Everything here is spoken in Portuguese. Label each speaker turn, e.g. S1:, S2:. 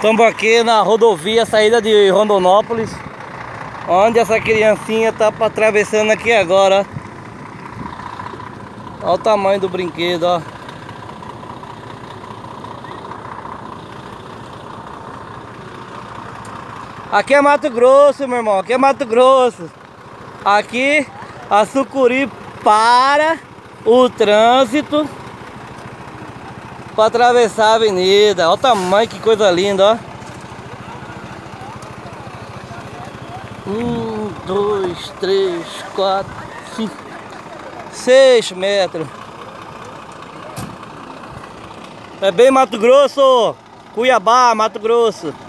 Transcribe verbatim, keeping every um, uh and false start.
S1: Estamos aqui na rodovia, saída de Rondonópolis, onde essa criancinha tá atravessando aqui agora. Olha o tamanho do brinquedo, ó. Aqui é Mato Grosso, meu irmão, aqui é Mato Grosso. Aqui a Sucuri para o trânsito para atravessar a avenida. Olha o tamanho, que coisa linda, ó. Um, dois, três, quatro, cinco, seis metros. É bem Mato Grosso, Cuiabá, Mato Grosso.